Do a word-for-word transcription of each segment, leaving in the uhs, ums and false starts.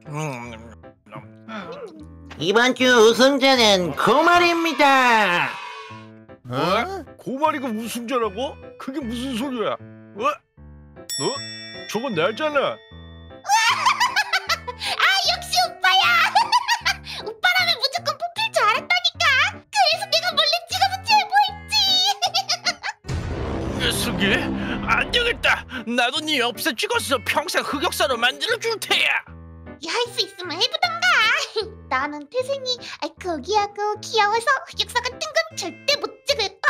음. 이번 주 우승자는 고말입니다. 뭐? 고말이가 우승자라고? 그게 무슨 소리야? 어? 너? 저건 나잖아. 아 역시 오빠야. 오빠라면 무조건 뽑힐 줄 알았다니까. 그래서 내가 몰래 찍어서 제보했지. 녀석이? 안 되겠다. 나도 네 엽서 찍어서 평생 흑역사로 만들어줄 테야. 할 수 있으면 해보던가. 나는 태생이 거기하고 귀여워서 흑역사 같은 건 절대 못 찍을걸.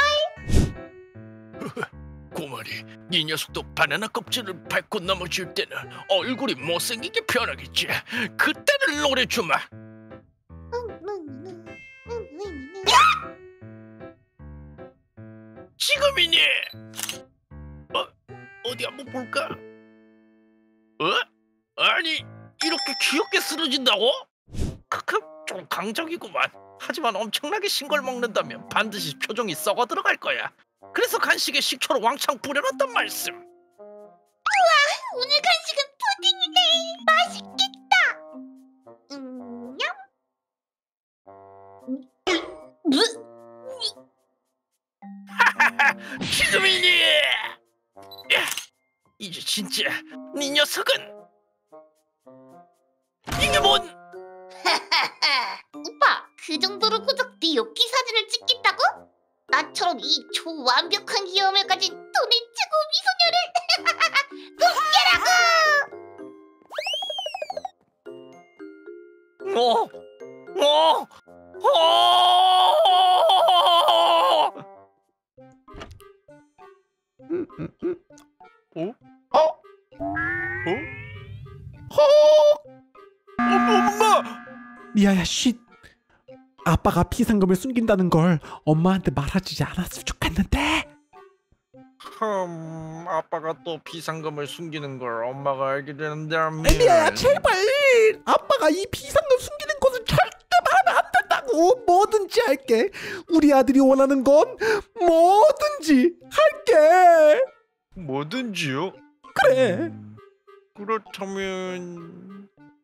고말이, 네 녀석도 바나나 껍질을 밟고 넘어질 때는 얼굴이 못생기게 변하겠지. 그때는 노래 주마. 지금이니? 어? 어디 한번 볼까? 어? 아니, 이렇게 귀엽게 쓰러진다고? 크크, 좀 강적이구만. 하지만 엄청나게 신걸 먹는다면 반드시 표정이 썩어 들어갈 거야. 그래서 간식에 식초로 왕창 뿌려놨단 말씀. 우와, 오늘 간식은 푸딩이네. 맛있겠다. 음, 냠. 뭐? 하하하, 지금이니? 야, 이제 진짜 네 녀석은 이게 뭔? 오빠, 그 정도로 고작 네 엽기 사진을 찍겠다고? 나처럼 이 초완벽한 귀여움을 가진 돈의 최고 미소녀를 어? 어? 어? 어? 어? 어? 엄마! 리아야, 쉿. 아빠가 비상금을 숨긴다는 걸 엄마한테 말하지 않았으면 좋겠는데. 흠, 아빠가 또 비상금을 숨기는 걸 엄마가 알게 된다면. 리아야, 제발. 아빠가 이 비상금 숨기는 것을 절대 말하면 안 된다고. 뭐든지 할게. 우리 아들이 원하는 건 뭐든지 할게. 뭐든지요? 그래. 그렇다면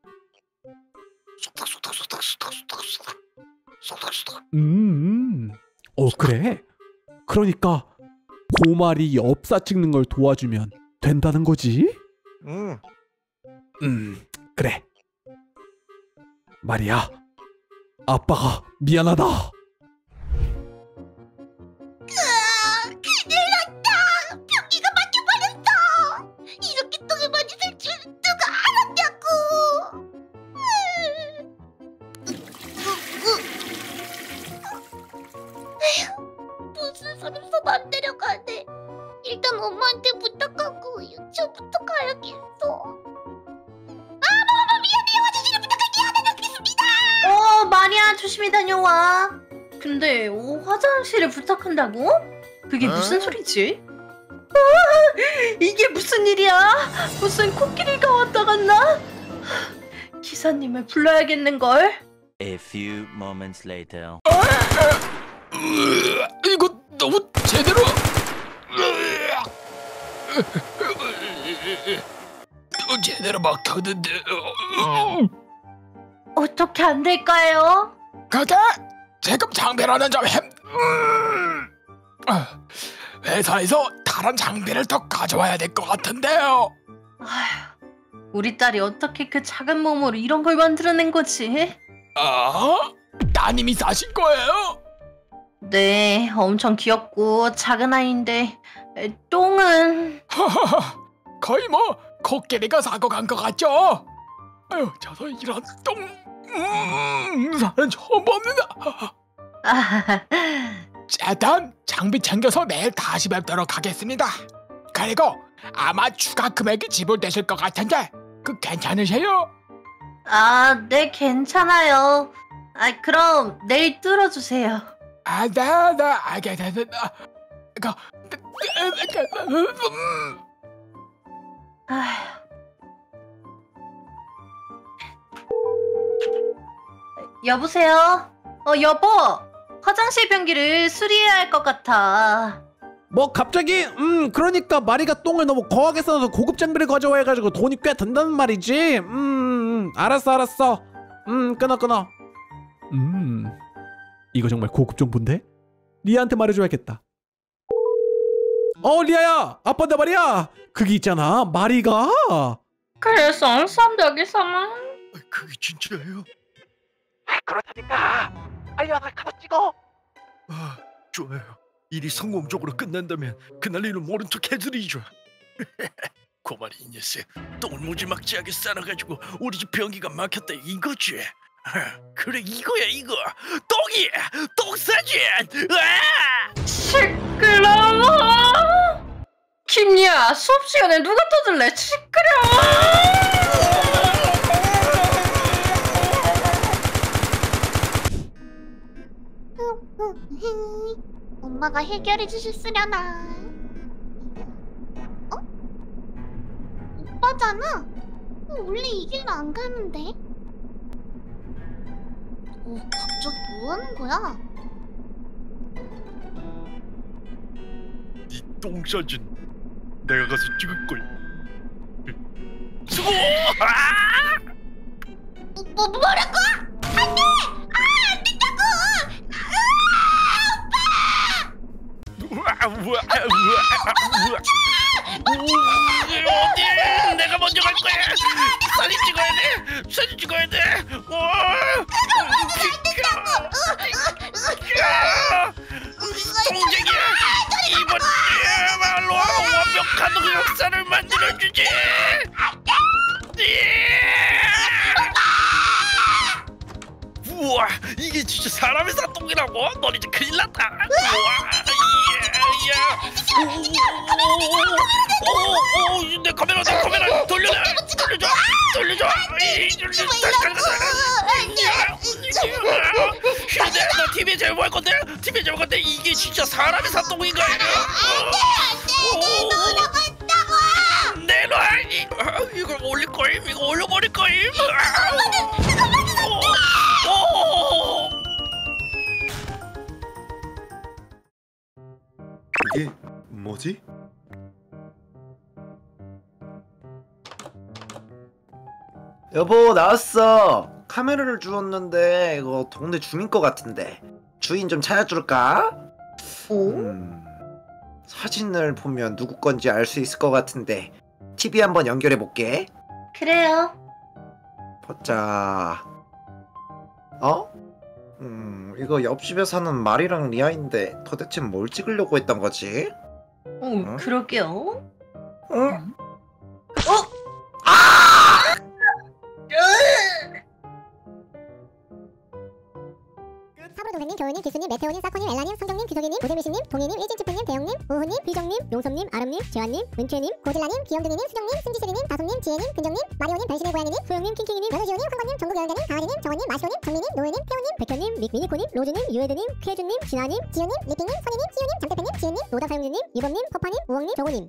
속닥속닥속닥속닥속닥속닥 속닥속닥. 음, 어 그래. 그러니까 고말이 엽사 찍는 걸 도와주면 된다는 거지? 응. 음, 그래. 말이야, 아빠가 미안하다. 으아, 큰일 났다. 변기가 막혀버렸어. 이렇게 똥을 많이 살 줄 누가 알았냐고. 에휴, 무슨 소리서 맘대로 가네. 일단 엄마한테 부탁하고 유치원부터 가야겠어. 아, 엄마 미안해요. 화장실에 부탁할게요. 다녀오겠습니다. 어, 마리아 조심히 다녀와. 근데 어, 화장실에 부탁한다고? 그게 무슨 소리지? 아, 이게 무슨 일이야? 무슨 코끼리가 왔다 갔나? 기사님을 불러야겠는걸? A few moments later. 이거 너무 제대로. 또 제대로 막 터는데. 어떻게 안 될까요? 그게 지금 장비라는 점 힘. 음. 아, 회사에서 다른 장비를 더 가져와야 될 것 같은데요. 아휴, 우리 딸이 어떻게 그 작은 몸으로 이런 걸 만들어낸 거지? 아, 따님이 사신 거예요? 네, 엄청 귀엽고 작은 아이인데 에, 똥은... 거의 뭐 코끼리가 사고 간 것 같죠? 아유, 저도 이런 똥 음, 사는 처음 봅니다. 일단 장비 챙겨서 내일 다시 뵙도록 하겠습니다. 그리고 아마 추가 금액이 지불되실 것 같은데 그 괜찮으세요? 아, 네, 괜찮아요. 아, 그럼 내일 뚫어주세요. 아, 네, 네, 알겠습니다. 그, 음. 아휴. 여보세요? 어, 여보. 화장실 변기를 수리해야 할 것 같아. 뭐 갑자기? 음 그러니까 마리가 똥을 너무 거하게 써서 고급 장비를 가져와 해가지고 돈이 꽤 든다는 말이지. 음 알았어 알았어. 음 끊어 끊어. 음 이거 정말 고급 정보인데? 리아한테 말해줘야겠다. 어 리아야, 아빠인데 말이야. 그게 있잖아, 마리가. 그래서 삼백이삼은 그게 진짜예요? 그렇다니까. 빨리 와서 카드 찍어. 아, 좋아요. 일이 성공적으로 끝난다면 그날 일은 모른 척 해드리죠. 고마리 이 녀석 똥을 무지막지하게 싸놔가지고 우리 집 변기가 막혔다 이거지. 아, 그래 이거야 이거. 똥이 똥사진. 아! 시끄러워. 김리아, 수업 시간에 누가 떠들래? 시끄러워. 엄마가 해결해 주셨으려나. 어? 오빠잖아. 원래 이 길로 안 가는데. 어, 갑자기 뭐 하는 거야? 이 똥사진 내가 가서 찍을걸. 수고! 아! 뭐, 뭐라고? 안 돼! 아, 안 된다고! 우와, 우와, 우와, 우와. 어디? 내가 먼저 갈 거야. 사진 찍어야 돼. 사진 찍어야 돼. 와! 동생이야. 이번에야말로 완벽한 역사를 만들어주지. 우와, 이게 진짜 사람의 사똥이라고? 넌 이제 큰일 났다. 우와, 이야, 오, 오, 내 카메라, 내 카메라 돌려줘, 돌려줘, 돌려줘. 근데 너 티비에 제일 뭐 할 건데? 티비에 제일 뭐 할 건데 이게 진짜 사람의 사똥인가? 안돼, 너라고 했다고. 내놔. 이걸 올릴 거임, 이거 올려버릴 거임. 이게 뭐지? 여보 나왔어. 카메라를 주웠는데 이거 동네 주민 거 같은데 주인 좀 찾아줄까? 오? 음, 사진을 보면 누구 건지 알 수 있을 것 같은데 티비 한번 연결해 볼게. 그래요. 보자. 어? 음 이거 옆집에 사는 마리랑 리아인데 도대체 뭘 찍으려고 했던 거지? 어, 응? 그러게요. 응? 사부로 동생님, 교우님, 기수님, 메테오님, 사코님, 엘라님, 성경님, 기석이님, 고재미신님, 동희님, 일진치프님, 대영님, 우훈님, 비정님, 용섭님, 아름님, 재환님, 은채님, 고질라님, 귀염둥이님, 수정님, 승지슬이님, 다솜님, 지혜님, 근정님, 마리오님, 변신의 고양이님, 소영님, 킹킹이님, 연우지호님, 황건님, 전국여행자님, 강아지님, 정원님, 마시오님, 정민님, 노예님, 태우님, 백현님, 미, 미니코님, 로즈님, 유에드님, 쾌준님, 진아님, 지호님, 리핑님, 선희님, 희우님, 장태팬님, 지은님, 노다사용주님, 유범님, 퍼파님, 우엉님, 정호님.